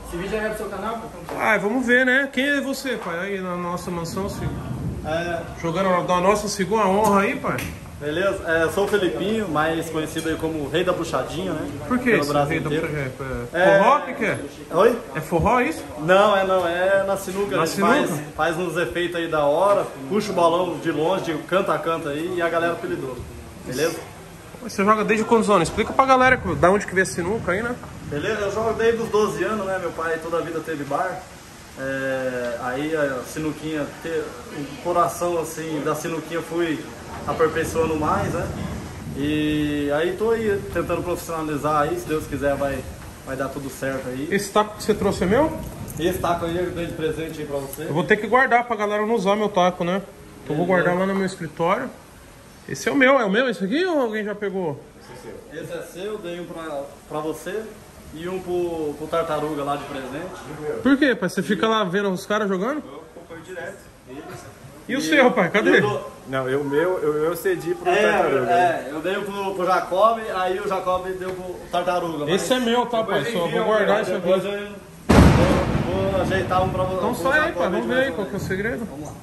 Esse vídeo já é pro seu canal? Ah, vamos ver, né? Quem é você, pai? Aí na nossa mansão, jogando da nossa segunda honra aí, pai. Beleza? Eu sou o Felipinho, mais conhecido aí como Rei da Bruxadinha, né? Por que esse Rei da Bruxadinha? Forró, o que é? Oi? É forró isso? Não, é na sinuca. Na sinuca? Faz uns efeitos aí da hora, puxa o balão de longe, de canta a canta aí e a galera apelidou. Beleza? Você joga desde quantos anos? Explica pra galera da onde que vem a sinuca aí, né? Beleza? Eu jogo desde os 12 anos, né? Meu pai toda a vida teve bar. Aí a sinuquinha, o coração assim da sinuquinha fui aperfeiçoando mais, né? E aí tô aí tentando profissionalizar aí, se Deus quiser vai dar tudo certo aí. Esse taco que você trouxe é meu? Esse taco aí eu dei de presente aí pra você. Eu vou ter que guardar pra galera não usar meu taco, né? Eu vou guardar lá no meu escritório. Esse é o meu esse aqui ou alguém já pegou? Esse é seu, dei um pra você e um pro Tartaruga lá de presente. Por quê, pai? Você fica lá vendo os caras jogando? Eu acompanho direto. E o seu, pai? Cadê? Não, eu cedi pro Tartaruga. Eu dei pro Jacob, aí o Jacob deu pro Tartaruga. Esse é meu, tá, pai? Só vou guardar isso aqui. Depois eu vou ajeitar um pra você. Então sai aí, pai. Vamos ver aí qual que é o segredo. Vamos lá.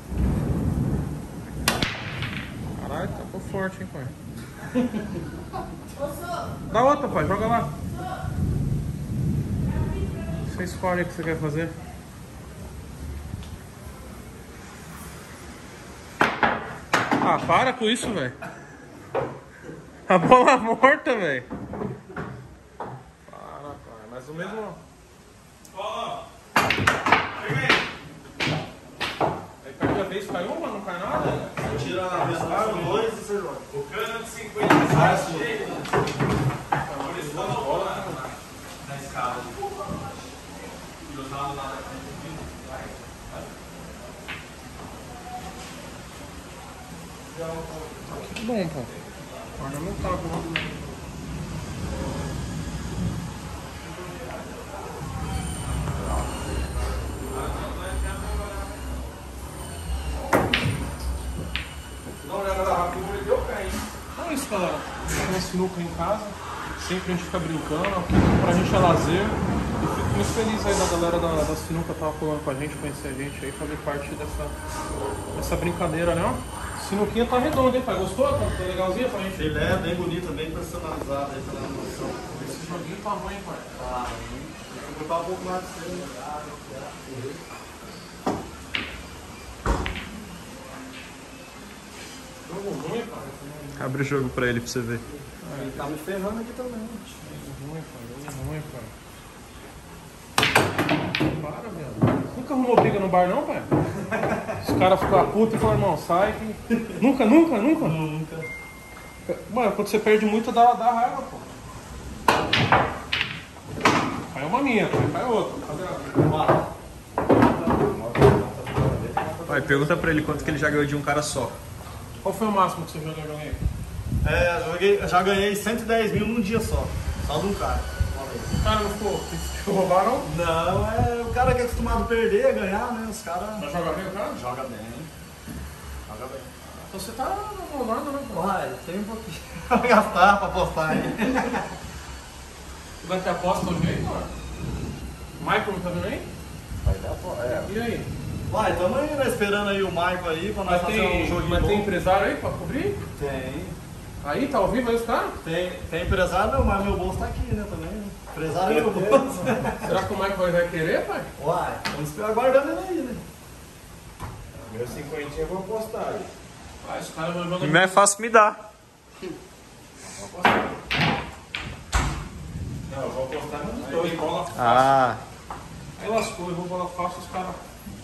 Caralho, tacou forte, hein, pai? Dá outra, pai. Joga lá. Você escolhe o que você quer fazer. Ah, para com isso, velho. A bola morta, velho. Para, pai. Mas o mesmo... Ó. Aí perde a vez, cai uma, não cai nada? Tira a vez, cai um, dois e você joga. O cano de 57 jeito. Por isso que eu não vou na escala. E os lados lá da frente. Que bom, pô. Agora não tá bom. Então é isso, galera. A gente tem sinuca em casa. Sempre a gente fica brincando. Aqui pra gente é lazer. E fico muito feliz aí da galera da sinuca estar colando com a gente, conhecer a gente aí, fazer parte dessa brincadeira, né? Sinuquinha tá redonda, hein, pai? Gostou? Tá legalzinha pra gente? Ele é bem bonito, bem personalizado aí pela noção. Esse joguinho tá ruim, pai. Vou botar um pouco mais de você. Jogo ruim, pai. Abre o jogo pra ele pra você ver. Ele tá me ferrando aqui também. Jogo ruim, pai. Para, velho. Nunca arrumou briga no bar, não, pai? Os caras ficam putos e falam, irmão, sai. Nunca? Nunca. Mano, quando você perde muito, dá raiva, pô. Cai uma minha, cai outra. Vai, pergunta pra ele quanto que ele já ganhou de um cara só. Qual foi o máximo que você já ganhou aí? Já ganhei 110 mil num dia só. Só de um cara. O cara não ficou? Te roubaram? Não, o cara que é acostumado a perder, a ganhar, né? Os caras. Mas joga bem o cara? Joga bem. Joga bem. Então você tá rolando, né? Uai, tem um pouquinho pra gastar, pra apostar aí. Vai ter aposta hoje aí, mano? O Michael não tá vendo aí? Vai dar aposta. E aí? Vai, tamo aí, né? Esperando aí o Michael aí pra nós fazer um joguinho Mas bom. tem empresário aí pra cobrir? Tem. Aí, tá ao vivo aí os caras? Tem empresário, não, mas meu bolso tá aqui, né, também. Empresário é meu bolso. Será que o Michael vai querer, pai? Uai, estamos aguardando ele aí, né? Meu 50 eu vou apostar aí. Ah, os caras vão jogar. Não é fácil me dar. Não, eu vou apostar nos dois. Bola fácil. Ah, Aí lascou, eu vou bola fácil, os caras.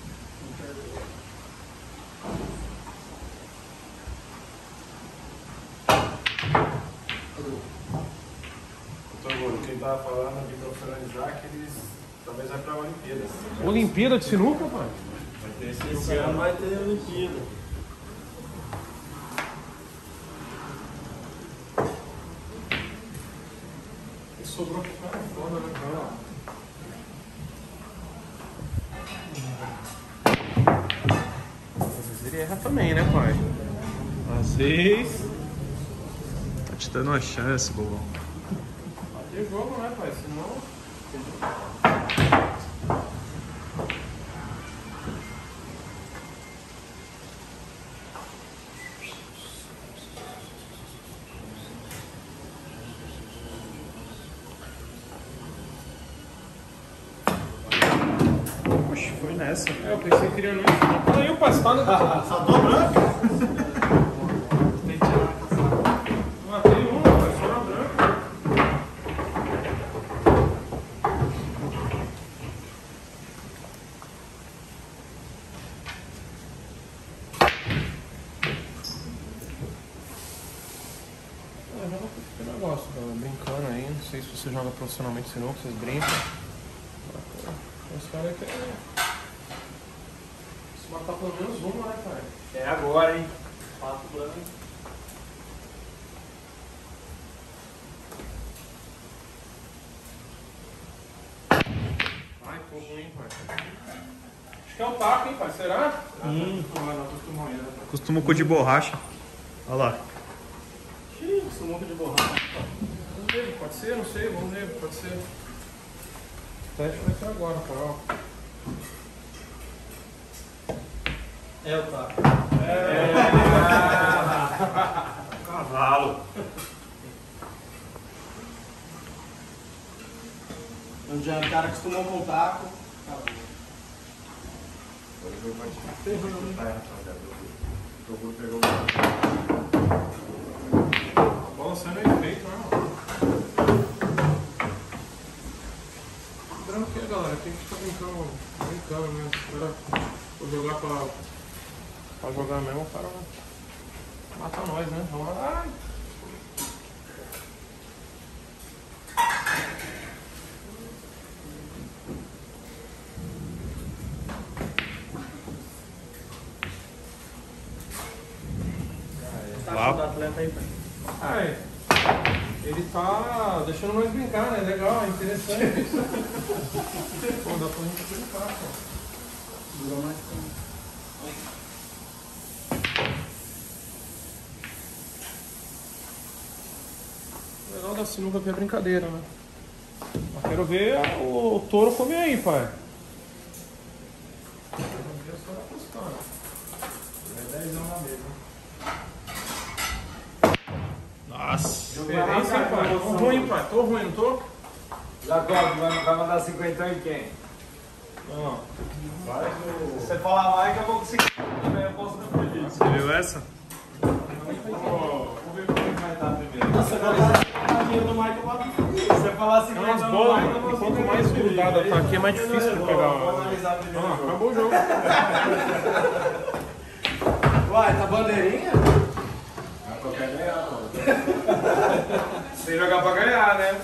quem tava falando de profissionalizar que eles talvez vai pra Olimpíadas. Olimpíada de sinuca, pai? Vai ter Esse ano vai ter Olimpíada. E sobrou pro cara foda, né, cara? Às vezes ele erra também, né, pai? Às vezes. Tá te dando uma chance, bobão. Tem jogo, né, pai? Senão. nessa. Eu pensei que queria não. Aí o pai, você tá no. Só tô branco? Matei um, pai, só na branca. Joga que negócio, galera. Brincando aí. Não sei se você joga profissionalmente sinuca, vocês brincam. Os caras aí querem se matar pelo menos uma, né, pai? É agora, hein? Pato branco. Ai, tô ruim, pai. Acho que é o taco, hein, pai? Será? Acostumou ainda. Costumo com de borracha. Olha lá. Xiii, sumuco de borracha. Vamos ver, pode ser, não sei, vamos ver, pode ser. O teste vai ser agora, pai, ó. É o taco. Cavalo. O cara acostumou com o taco. Hoje eu vou te rapaziada. O jogo pegou A bola saindo no efeito, né, mano? Lembrando que, galera, tem que ficar brincando mesmo. Espera, vou jogar pra jogar mesmo, o cara mata nós, né? Vamos lá. Ai. Tá do atleta aí, pai. Ai, ele tá deixando nós brincar, né? Legal, é interessante isso. Pô, dá pra gente brincar, pô. Durou mais tempo. O legal da sinuca aqui é brincadeira, né? Mas quero ver o touro comer aí, pai. Quero ver só na postura. É 10 na mesa. Nossa. Diferença, hein, pai? Tô ruim, pai. Tô ruim, não tô? Jacob, vai mandar 50 em quem? Não. Se você falar mais, que eu vou conseguir. Eu posso depois disso. Você viu essa? Vamos ver como vai estar primeiro. Você falar a minha do Michael, eu boto. Se você falar Tem umas bolas, mano. Quanto mais grudada tá aqui, é mais difícil de pegar. Vou analisar primeiro. Ah, acabou o jogo. Uai, tá bandeirinha? Ah, eu quero ganhar, pô. Sem jogar pra ganhar, né?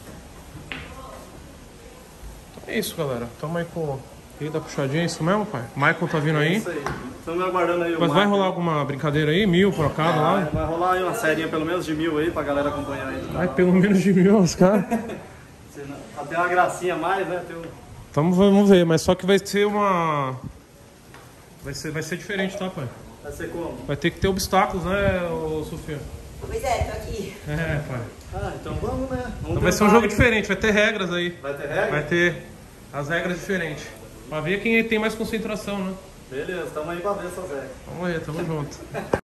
É isso, galera. Tamo aí com ele da puxadinha, é isso mesmo, pai? O Michael tá vindo aí. Isso aí. Estamos aguardando aí o Mas vai Michael. rolar alguma brincadeira aí? 1000 por cada lá? Vai rolar aí uma serinha pelo menos de 1000 aí pra galera acompanhar aí do Ai, canal. pelo menos de 1000, os caras. Até uma gracinha a mais, né? Tem um... Vamos ver, mas só que vai ser uma. Vai ser diferente, tá, pai? Vai ser como? Vai ter que ter obstáculos, né, ô, Sofia? Pois é, tô aqui. É, pai. Ah, então vamos, né? Vamos Então vai ser um tentar jogo aí. diferente, vai ter regras aí. Vai ter regra? Vai ter as regras diferentes. Pra ver quem tem mais concentração, né? Beleza, tamo aí pra ver essas regras. Vamos ver, tamo junto.